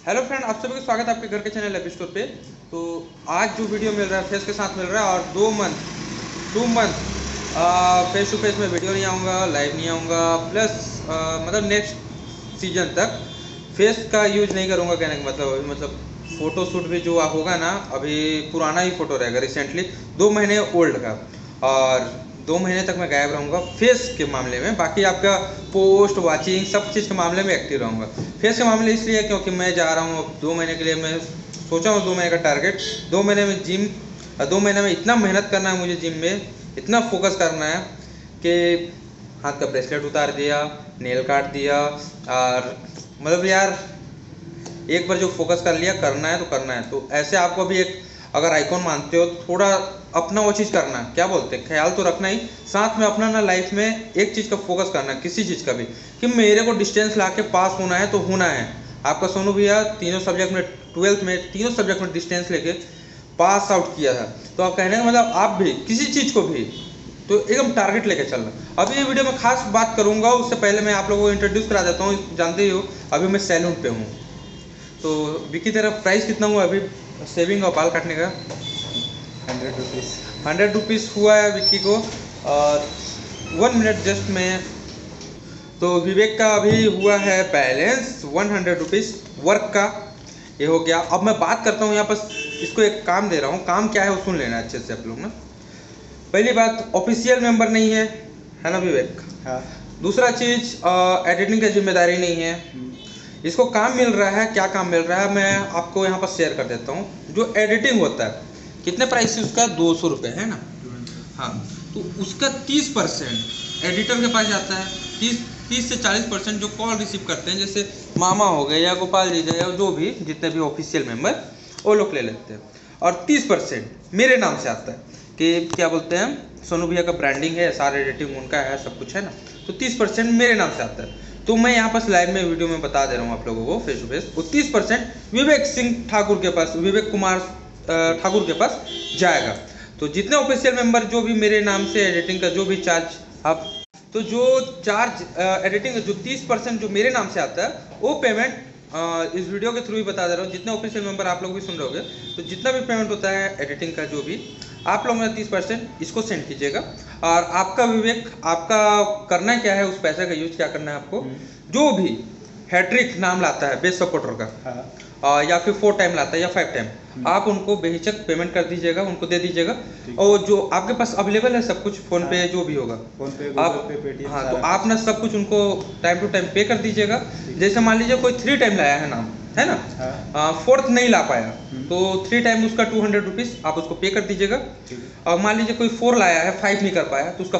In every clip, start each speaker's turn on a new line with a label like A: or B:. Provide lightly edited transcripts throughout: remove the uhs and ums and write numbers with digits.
A: Hello friend, आप सभी का स्वागत है आपके घर के चैनल एपी स्टोर पे। तो आज जो वीडियो मिल रहा है फेस के साथ मिल रहा है और 2 मंथ फेस टू फेस में वीडियो नहीं आऊँगा, लाइव नहीं आऊँगा, प्लस मतलब नेक्स्ट सीजन तक फेस का यूज नहीं करूँगा। कहने का मतलब फ़ोटो शूट भी जो होगा ना, अभी पुराना ही फ़ोटो रहेगा, रिसेंटली 2 महीने ओल्ड का, और 2 महीने तक मैं गायब रहूँगा फेस के मामले में। बाकी आपका पोस्ट वॉचिंग सब चीज़ के मामले में एक्टिव रहूँगा। फेस के मामले इसलिए क्योंकि मैं जा रहा हूँ 2 महीने के लिए, मैं सोचा हूँ 2 महीने का टारगेट, 2 महीने में जिम, 2 महीने में इतना मेहनत करना है मुझे, जिम में इतना फोकस करना है कि हाथ का ब्रेसलेट उतार दिया, नेल काट दिया, और मतलब यार एक बार जो फोकस कर लिया, करना है तो करना है। तो ऐसे आपको भी एक अगर आइकॉन मानते हो, थोड़ा अपना वो चीज़ करना, क्या बोलते हैं, ख्याल तो रखना ही, साथ में अपना ना लाइफ में एक चीज़ का फोकस करना, किसी चीज़ का भी, कि मेरे को डिस्टेंस ला के पास होना है तो होना है। आपका सोनू भैया तीनों सब्जेक्ट में 12th में तीनों सब्जेक्ट में डिस्टेंस लेके पास आउट किया था। तो आप कहने का मतलब आप भी किसी चीज़ को भी तो एकदम टारगेट लेके चलना। अभी ये वीडियो में खास बात करूंगा, उससे पहले मैं आप लोगों को इंट्रोड्यूस करा देता हूँ। जानते ही हो अभी मैं सैलून पे हूँ, तो विक्की तेरा प्राइस कितना हुआ अभी शेविंग और बाल काटने का?
B: 100 रुपीज़।
A: 100 रुपीज़ हुआ है विक्की को। और 1 मिनट जस्ट में, तो विवेक का अभी हुआ है बैलेंस 100 रुपीज़ वर्क का, ये हो गया। अब मैं बात करता हूँ यहाँ पर, इसको एक काम दे रहा हूँ, काम क्या है वो सुन लेना अच्छे से आप लोग ना। पहली बात, ऑफिशियल मेंबर नहीं है ना विवेक?
B: हाँ।
A: दूसरा चीज़, एडिटिंग की जिम्मेदारी नहीं है। इसको काम मिल रहा है, क्या काम मिल रहा है मैं आपको यहाँ पर शेयर कर देता हूँ। जो एडिटिंग होता है, कितने प्राइस है उसका? 200 रुपये है ना? हाँ, तो उसका 30% एडिटर के पास जाता है। 30 से 40% जो कॉल रिसीव करते हैं, जैसे मामा हो गए या गोपाल जी या जो भी जितने भी ऑफिशियल मेंबर, वो लोग ले लेते हैं। और 30% मेरे नाम से आता है कि क्या बोलते हैं, सोनू भैया का ब्रांडिंग है, सारा एडिटिंग उनका है, सब कुछ है ना, तो 30% मेरे नाम से आता है। तो मैं यहाँ पर लाइव में वीडियो में बता दे रहा हूँ आप लोगों को फेस टू फेस, वो 30% विवेक सिंह ठाकुर के पास, विवेक कुमार ठाकुर के पास जाएगा। तो जितने ऑफिशियल मेंबर जो भी मेरे नाम से एडिटिंग का जो भी चार्ज आप, तो जो चार्ज एडिटिंग का जो 30% जो मेरे नाम से आता है, वो पेमेंट इस वीडियो के थ्रू ही बता दे रहा हूँ। जितने ऑफिशियल मेंबर आप लोग भी सुन रहे होगे, तो जितना भी पेमेंट होता है एडिटिंग का जो भी, आप लोग में 30% इसको सेंड कीजिएगा। और आपका विवेक, आपका करना क्या है, उस पैसे का यूज क्या करना है आपको, जो भी हैट्रिक नाम लाता है बेस्ट सपोर्टर का,
B: हाँ।
A: या फिर 4 टाइम लाता है या 5 टाइम, आप उनको बेहिचक पेमेंट कर दीजिएगा, उनको दे दीजिएगा। और जो आपके पास अवेलेबल है सब कुछ, फोन पे जो भी होगा,
B: फोन पे,
A: आप
B: गूगल पे, पेटीएम,
A: हाँ, तो आप ना सब कुछ उनको टाइम टू टाइम पे कर दीजिएगा। जैसे मान लीजिए कोई 3 टाइम लाया है नाम, है ना, 4th नहीं ला पाया, तो 3 टाइम उसका 200 रुपीज़ आप उसको पे कर दीजिएगा। और मान लीजिए कोई 4 लाया है, 5 नहीं कर पाया, तो उसका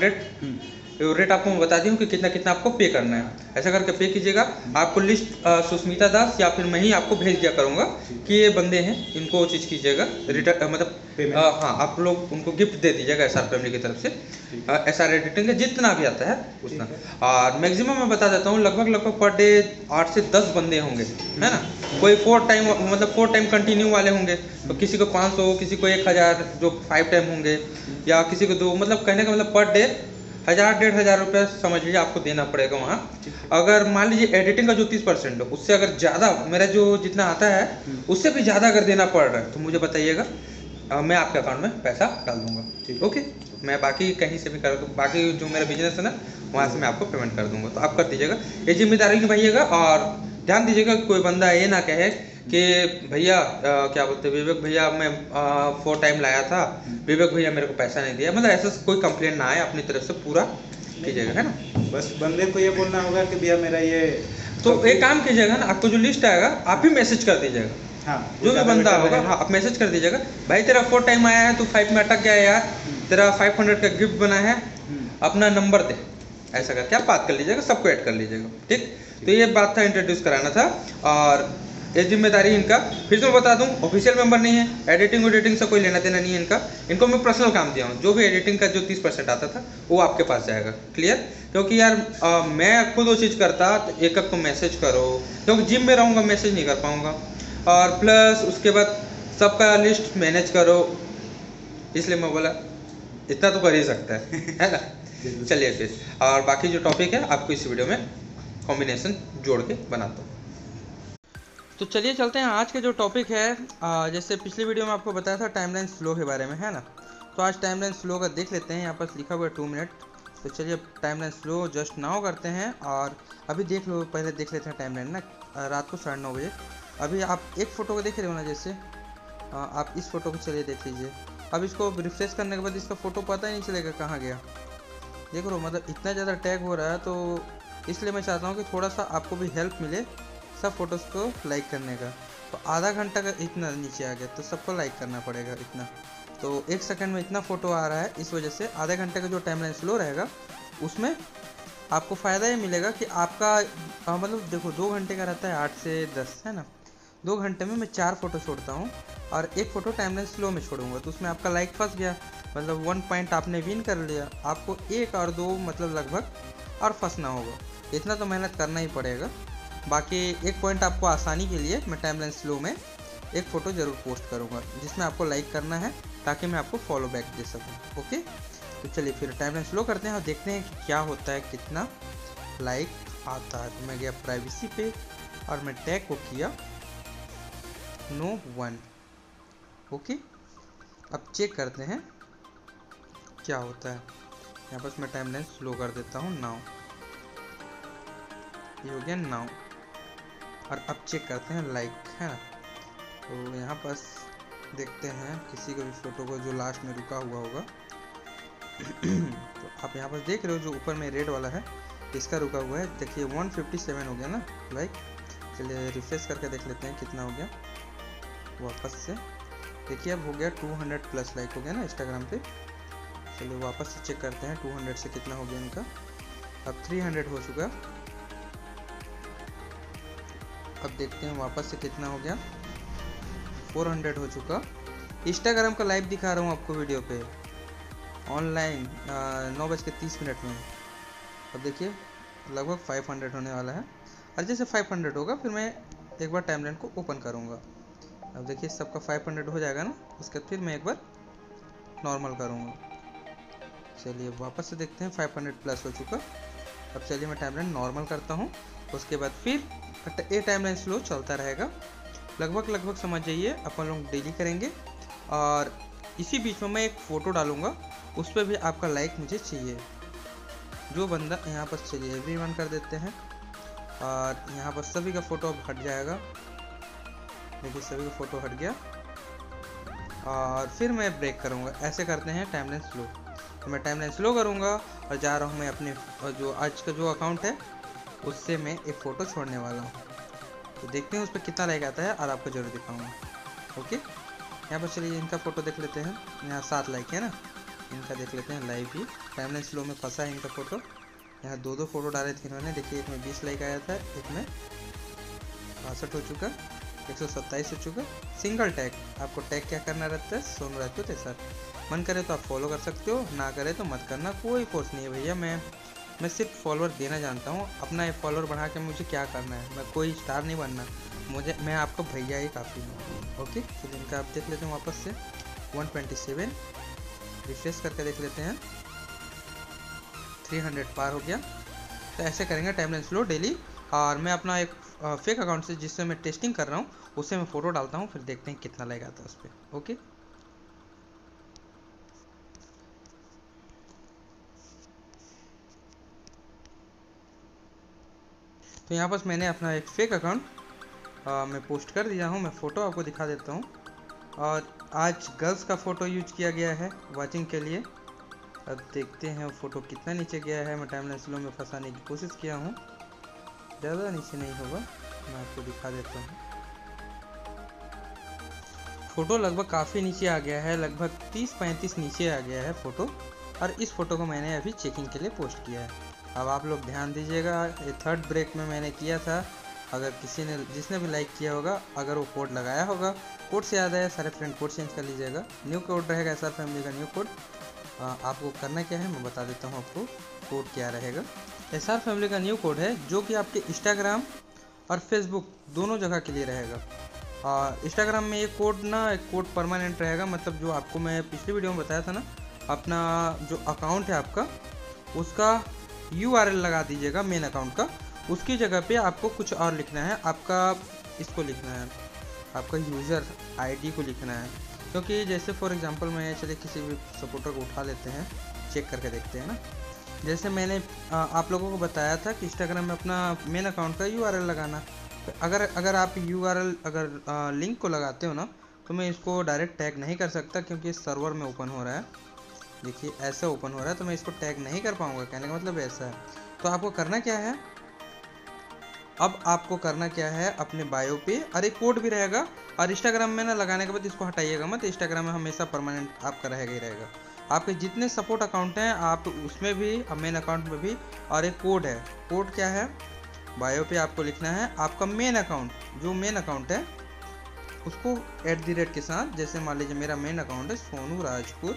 A: 500 रेट आपको मैं बता दी हूँ कि कितना कितना आपको पे करना है। ऐसा करके पे कीजिएगा। आपको लिस्ट सुष्मिता दास या फिर मैं ही आपको भेज दिया करूँगा कि ये बंदे हैं, इनको वो चीज़ कीजिएगा, रिटर्न मतलब हाँ, आप लोग उनको गिफ्ट दे दीजिएगा एसआर फैमिली की तरफ से। एसआर एडिटिंग का जितना भी आता है उतना। और मैक्सिमम मैं बता देता हूँ, लगभग पर डे 8 से 10 बंदे होंगे, है ना। कोई 4 टाइम मतलब 4 टाइम कंटिन्यू वाले होंगे, तो किसी को 500, किसी को 1000, जो 5 टाइम होंगे, या किसी को 2, मतलब कहने का मतलब पर डे 1000-1500 रुपये समझ लीजिए आपको देना पड़ेगा वहाँ। अगर मान लीजिए एडिटिंग का जो 30% है, उससे अगर ज़्यादा मेरा जो जितना आता है उससे भी ज़्यादा अगर देना पड़ रहा है, तो मुझे बताइएगा, मैं आपके अकाउंट में पैसा डाल दूंगा। ओके, मैं बाकी कहीं से भी कर दूँ, बाकी जो मेरा बिजनेस है ना, वहाँ से मैं आपको पेमेंट कर दूंगा, तो आप कर दीजिएगा। ये जिम्मेदारी निभाइएगा। और ध्यान दीजिएगा कोई बंदा ये ना कहे कि भैया क्या बोलते, विवेक भैया मैं 4 टाइम लाया था, विवेक भैया मेरे को पैसा नहीं दिया, मतलब ऐसा कोई कंप्लेंट ना आए, अपनी तरफ से पूरा कीजिएगा, है ना।
B: बस बंदे को ये बोलना होगा कि भैया मेरा ये,
A: तो एक काम कीजिएगा ना, आपको जो लिस्ट आएगा आप ही मैसेज कर दीजिएगा।
B: हाँ,
A: जो भी बंदा होगा, हाँ, आप मैसेज कर दीजिएगा, भाई तेरा 4 टाइम आया है, तू 5 में अटक गया यार, तेरा 500 का गिफ्ट बना है, अपना नंबर दे, ऐसा करके आप बात कर लीजिएगा, सबको ऐड कर लीजिएगा, ठीक। तो ये बात था, इंट्रोड्यूस कराना था। और ये जिम्मेदारी इनका, फिर से मैं बता दूं, ऑफिशियल मेंबर नहीं है, एडिटिंग से कोई लेना देना नहीं है इनका। इनको मैं पर्सनल काम दिया हूँ, जो भी एडिटिंग का जो 30% आता था वो आपके पास जाएगा, क्लियर। क्योंकि यार मैं खुद वो चीज़ करता तो एक को मैसेज करो, क्योंकि जिम में रहूँगा मैसेज नहीं कर पाऊँगा, और प्लस उसके बाद सबका लिस्ट मैनेज करो, इसलिए मैं बोला इतना तो कर ही सकता है ना। चलिए फिर, और बाकी जो टॉपिक है आपको इस वीडियो में कॉम्बिनेशन जोड़ के बनाता हूँ। तो चलिए चलते हैं आज के जो टॉपिक है। जैसे पिछली वीडियो में आपको बताया था टाइमलाइन स्लो के बारे में, है ना। तो आज टाइमलाइन स्लो का देख लेते हैं। यहाँ पर लिखा हुआ है 2 मिनट। तो चलिए टाइमलाइन स्लो जस्ट नाउ करते हैं और अभी देख लो, पहले देख लेते हैं टाइमलाइन ना। रात को 9:30 बजे अभी आप एक फ़ोटो को देख रहे हो ना, जैसे आप इस फ़ोटो को चलिए देख लीजिए। अब इसको रिफ्रेश करने के बाद इसका फ़ोटो पता ही नहीं चलेगा कहाँ गया। देख लो, मतलब इतना ज़्यादा टैग हो रहा है, तो इसलिए मैं चाहता हूँ कि थोड़ा सा आपको भी हेल्प मिले सब फोटोज़ को लाइक करने का। तो आधा घंटा का इतना नीचे आ गया, तो सबको लाइक करना पड़ेगा इतना। तो 1 सेकंड में इतना फ़ोटो आ रहा है, इस वजह से आधे घंटे का जो टाइमलाइन स्लो रहेगा उसमें आपको फ़ायदा ये मिलेगा कि आपका मतलब देखो 2 घंटे का रहता है 8 से 10, है ना। 2 घंटे में मैं 4 फ़ोटो छोड़ता हूँ और 1 फ़ोटो टाइमलाइन स्लो में छोड़ूंगा, तो उसमें आपका लाइक फंस गया, मतलब 1 पॉइंट आपने विन कर लिया। आपको 1 और 2 मतलब लगभग और फंसना होगा, इतना तो मेहनत करना ही पड़ेगा। बाकी 1 पॉइंट आपको आसानी के लिए मैं टाइमलाइन स्लो में 1 फ़ोटो ज़रूर पोस्ट करूँगा जिसमें आपको लाइक करना है, ताकि मैं आपको फॉलो बैक दे सकूँ। ओके, तो चलिए फिर टाइमलाइन स्लो करते हैं और देखते हैं कि क्या होता है, कितना लाइक आता है। तो मैं गया प्राइवेसी पे और मैं टैग को किया No 1। ओके, अब चेक करते हैं क्या होता है। यहाँ पर मैं टाइमलाइन स्लो कर देता हूँ नाउ, ये हो गया नाउ। और अब चेक करते हैं लाइक, है ना। तो यहाँ पर देखते हैं किसी को भी फ़ोटो को जो लास्ट में रुका हुआ होगा। तो आप यहाँ पर देख रहे हो जो ऊपर में रेड वाला है, इसका रुका हुआ है। देखिए 157 हो गया ना लाइक। चलिए रिफ्रेश करके देख लेते हैं कितना हो गया वापस से। देखिए अब हो गया 200 प्लस लाइक हो गया ना इंस्टाग्राम पे। चलिए वापस से चेक करते हैं 200 से कितना हो गया इनका। अब 300 हो चुका। अब देखते हैं वापस से कितना हो गया, 400 हो चुका। इंस्टाग्राम का लाइव दिखा रहा हूँ आपको वीडियो पे ऑनलाइन 9:30 में। अब देखिए लगभग 500 होने वाला है। और जैसे 500 होगा फिर मैं एक बार टाइमलाइन को ओपन करूँगा। अब देखिए सबका 500 हो जाएगा ना, उसके बाद फिर मैं एक बार नॉर्मल करूँगा। चलिए वापस से देखते हैं 500 प्लस हो चुका। अब चलिए मैं टाइमलाइन नॉर्मल करता हूँ, उसके बाद फिर ये टाइमलाइन स्लो चलता रहेगा। लगभग समझ जाइए अपन लोग डेली करेंगे। और इसी बीच में मैं एक फ़ोटो डालूँगा, उस पर भी आपका लाइक मुझे चाहिए। जो बंदा यहाँ पर, चलिए एवरीवन कर देते हैं और यहाँ पर सभी का फ़ोटो अब हट जाएगा। देखिए सभी का फ़ोटो हट गया और फिर मैं ब्रेक करूँगा। ऐसे करते हैं टाइमलाइन स्लो। तो मैं टाइमलाइन स्लो करूँगा और जा रहा हूँ मैं अपने जो आज का जो अकाउंट है उससे मैं एक फ़ोटो छोड़ने वाला हूँ। तो देखते हैं उस पर कितना लाइक आता है और आपको ज़रूर दिखाऊँगा। ओके, यहाँ पर चलिए इनका फ़ोटो देख लेते हैं। यहाँ 7 लाइक है ना, इनका देख लेते हैं लाइव भी। टाइमलाइन स्लो में फंसा है इनका फ़ोटो। यहाँ 2 फ़ोटो डाले थे इन्होंने। देखिए एक में 20 लाइक आया था, एक में 62 हो चुका, 127 हो चुका। सिंगल टैग, आपको टैग क्या करना रहता है, सोनू राजपूत है सर। मन करे तो आप फॉलो कर सकते हो, ना करे तो मत करना, कोई फोर्स नहीं है भैया। मैं सिर्फ फॉलोअर देना जानता हूँ। अपना एक फॉलोअर बढ़ा के मुझे क्या करना है, मैं कोई स्टार नहीं बनना, मैं आपका भैया ही काफ़ी हूँ। ओके, तो इनका आप देख लेते हैं वापस से 127। रिफ्रेश करके देख लेते हैं 300 पार हो गया। तो ऐसे करेंगे टाइमलाइन स्लो डेली। और मैं अपना एक फेक अकाउंट से जिससे मैं टेस्टिंग कर रहा हूँ उससे मैं फ़ोटो डालता हूँ, फिर देखते हैं कितना लाइक आता है उस पर। ओके, तो यहाँ पर मैंने अपना एक फेक अकाउंट मैं पोस्ट कर दिया हूँ। मैं फ़ोटो आपको दिखा देता हूँ। और आज गर्ल्स का फ़ोटो यूज किया गया है वाचिंग के लिए। अब देखते हैं वो फ़ोटो कितना नीचे गया है। मैं टाइमलाइन स्लो में फंसाने की कोशिश किया हूँ, ज़्यादा नीचे नहीं होगा, मैं आपको दिखा देता हूँ। फ़ोटो लगभग काफ़ी नीचे आ गया है, लगभग 30-35 नीचे आ गया है फ़ोटो। और इस फ़ोटो को मैंने अभी चेकिंग के लिए पोस्ट किया है। अब आप लोग ध्यान दीजिएगा, ये 3rd ब्रेक में मैंने किया था। अगर जिसने भी लाइक किया होगा, अगर वो कोड लगाया होगा, कोड से याद आया सारे फ्रेंड कोड चेंज कर लीजिएगा। न्यू कोड रहेगा SR फैमिली का न्यू कोड। आपको करना क्या है मैं बता देता हूँ आपको कोड क्या रहेगा। SR फैमिली का न्यू कोड है जो कि आपके इंस्टाग्राम और फेसबुक दोनों जगह के लिए रहेगा। इंस्टाग्राम में ये कोड ना, एक कोड परमानेंट रहेगा, मतलब जो आपको मैं पिछली वीडियो में बताया था ना, अपना जो अकाउंट है आपका उसका URL लगा दीजिएगा मेन अकाउंट का। उसकी जगह पे आपको कुछ और लिखना है। आपका इसको लिखना है, आपका यूज़र आईडी को लिखना है। क्योंकि जैसे फॉर एग्जांपल मैं चलिए किसी भी सपोर्टर को उठा लेते हैं, चेक करके देखते हैं ना। जैसे मैंने आप लोगों को बताया था कि इंस्टाग्राम में अपना मेन अकाउंट का यूआरएल लगाना। तो अगर आप यूआरएल लिंक को लगाते हो ना, तो मैं इसको डायरेक्ट टैग नहीं कर सकता क्योंकि इस सर्वर में ओपन हो रहा है। देखिए ऐसे ओपन हो रहा है, तो मैं इसको टैग नहीं कर पाऊँगा। कहने का मतलब ऐसा है। तो आपको करना क्या है, अब आपको करना क्या है, अपने बायो पे और एक कोड भी रहेगा, और इंस्टाग्राम में ना लगाने के बाद इसको हटाइएगा मत। इंस्टाग्राम में हमेशा परमानेंट आपका रहेगा ही रहेगा। आपके जितने सपोर्ट अकाउंट हैं आप उसमें भी, मेन अकाउंट में भी, और एक कोड है। कोड क्या है, बायो पे आपको लिखना है आपका मेन अकाउंट, जो मेन अकाउंट है उसको @ के साथ, जैसे मान लीजिए मेरा मेन अकाउंट है सोनू राजपूत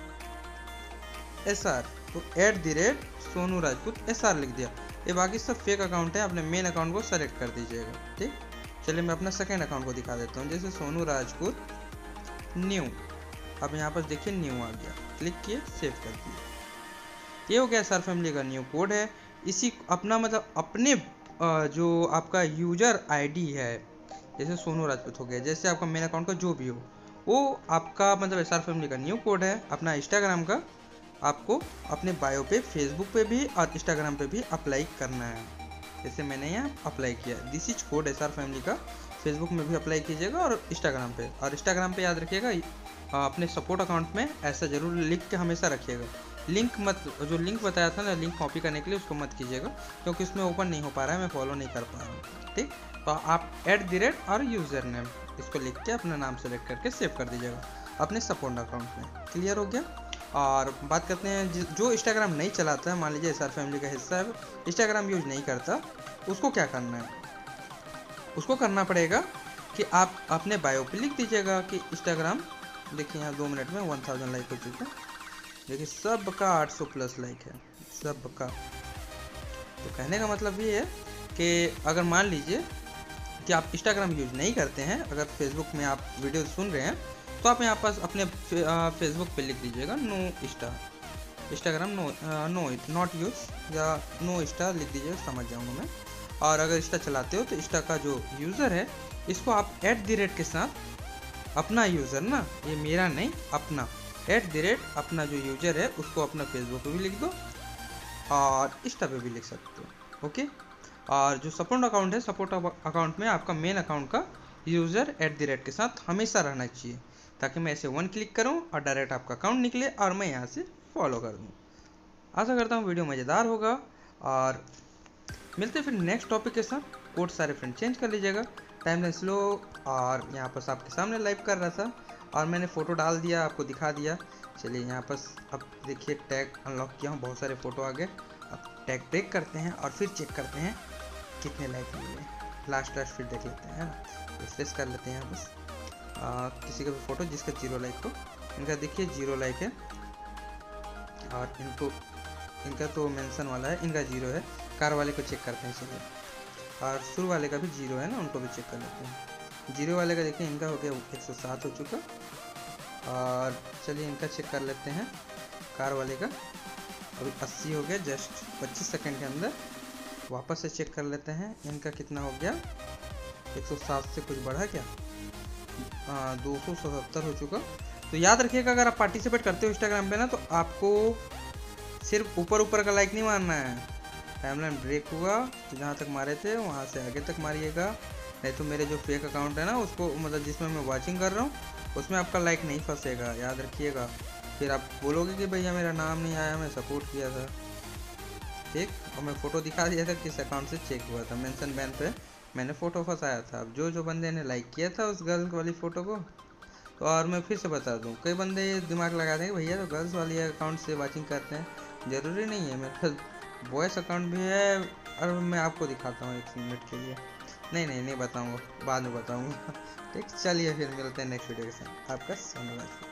A: SR, तो @ सोनू राजपूत SR लिख दिया। ये बाकी सब फेक अकाउंट है, अपने मेन अकाउंट को सेलेक्ट कर दीजिएगा। ठीक, चलिए मैं अपना सेकेंड अकाउंट को दिखा देता हूँ। जैसे सोनू राजपूत न्यू, अब यहाँ पर देखिए न्यू आ गया, क्लिक किए, सेव कर दिए। ये हो गया SR फैमिली का न्यू कोड है। इसी अपना मतलब अपने जो आपका यूजर आईडी है, जैसे सोनू राजपूत हो गया, जैसे आपका मेन अकाउंट का जो भी हो, वो आपका मतलब SR फैमिली का न्यू कोड है। अपना इंस्टाग्राम का आपको अपने बायो पे, फेसबुक पे भी और इंस्टाग्राम पे भी अप्लाई करना है। जैसे मैंने यहाँ अप्लाई किया, this is code SR family का। फेसबुक में भी अप्लाई कीजिएगा और इंस्टाग्राम पे। और इंस्टाग्राम पे याद रखिएगा अपने सपोर्ट अकाउंट में ऐसा जरूर लिख के हमेशा रखिएगा। लिंक मत, जो लिंक बताया था ना लिंक कॉपी करने के लिए, उसको मत कीजिएगा क्योंकि उसमें ओपन नहीं हो पा रहा है, मैं फॉलो नहीं कर पा रहा हूँ। ठीक, तो आप @ और यूज़र नेम इसको लिख के अपना नाम सेलेक्ट करके सेव कर दीजिएगा अपने सपोर्ट अकाउंट में। क्लियर हो गया। और बात करते हैं जो इंस्टाग्राम नहीं चलाता है, मान लीजिए SR फैमिली का हिस्सा है, इंस्टाग्राम यूज नहीं करता, उसको क्या करना है, उसको करना पड़ेगा कि आप अपने बायो पे लिख दीजिएगा कि इंस्टाग्राम, देखिए यहाँ 2 मिनट में 1000 लाइक हो चुका है। देखिए सबका 800+ लाइक है, सबका। तो कहने का मतलब ये है कि अगर मान लीजिए कि आप इंस्टाग्राम यूज नहीं करते हैं, अगर फेसबुक में आप वीडियो सुन रहे हैं, तो आप यहाँ पास अपने फेसबुक पे लिख दीजिएगा नो इंस्टाग्राम नॉट यूज, या नो इंस्टा लिख दीजिएगा, समझ जाऊँगा मैं। और अगर इंस्टा चलाते हो तो इंस्टा का जो यूज़र है, इसको आप @ के साथ अपना यूज़र ना, ये मेरा नहीं, अपना @ अपना जो यूज़र है उसको अपना फेसबुक पे भी लिख दो और इंस्टा पे भी लिख सकते हो। ओके। और जो सपोर्ट अकाउंट है, सपोर्ट अकाउंट में आपका मेन अकाउंट का यूज़र @ के साथ हमेशा रहना चाहिए, ताकि मैं ऐसे 1 क्लिक करूं और डायरेक्ट आपका अकाउंट निकले और मैं यहां से फॉलो कर दूं। आशा करता हूं वीडियो मज़ेदार होगा, और मिलते फिर नेक्स्ट टॉपिक के साथ। कोड सारे फ्रेंड चेंज कर लीजिएगा, टाइमलाइन स्लो, और यहाँ पर आपके सामने लाइव कर रहा था और मैंने फ़ोटो डाल दिया, आपको दिखा दिया। चलिए यहाँ पर अब देखिए टैग अनलॉक किया हूँ, बहुत सारे फ़ोटो आ गए। अब टैग ब्रेक करते हैं और फिर चेक करते हैं कितने लाइक मिले, लास्ट फिर देख लेते हैं ना, रिफ्रेश कर लेते हैं बस। किसी का भी फ़ोटो जिसका 0 लाइक हो, इनका देखिए 0 लाइक है, और इनका तो मेंशन वाला है, इनका 0 है। कार वाले को चेक करते हैं चलिए, और शुरू वाले का भी 0 है ना, उनको भी चेक कर लेते हैं। 0 वाले का देखिए इनका हो गया 107 हो चुका, और चलिए इनका चेक कर लेते हैं। कार वाले का अभी 80 हो गया, जस्ट 25 सेकंड के अंदर। वापस से चेक कर लेते हैं इनका कितना हो गया, 107 से कुछ बढ़ा क्या, 277 हो चुका। तो याद रखिएगा अगर आप पार्टिसिपेट करते हो इंस्टाग्राम पे ना, तो आपको सिर्फ ऊपर का लाइक नहीं मारना है। टाइमलाइन ब्रेक हुआ तो जहाँ तक मारे थे वहाँ से आगे तक मारिएगा, नहीं तो मेरे जो फेक अकाउंट है ना उसको, मतलब जिसमें मैं वॉचिंग कर रहा हूँ, उसमें आपका लाइक नहीं फंसेगा, याद रखिएगा। फिर आप बोलोगे कि भैया मेरा नाम नहीं आया, मैं सपोर्ट किया था। ठीक, और मैं फ़ोटो दिखा दिया था किस अकाउंट से चेक हुआ था, मेंशन बैन पे मैंने फ़ोटो फंसाया था। अब जो बंदे ने लाइक किया था उस गर्ल वाली फ़ोटो को, तो और मैं फिर से बता दूं, कई बंदे दिमाग लगाते हैं कि भैया तो गर्ल्स वाली अकाउंट से वॉचिंग करते हैं, ज़रूरी नहीं है। मेरे पास बॉयज़ अकाउंट भी है, और मैं आपको दिखाता हूँ 1 मिनट के लिए। नहीं बताऊँगा, बाद में बताऊँगा। ठीक, चलिए फिर मिलते हैं नेक्स्ट वीडियो के साथ। आपका धन्यवाद।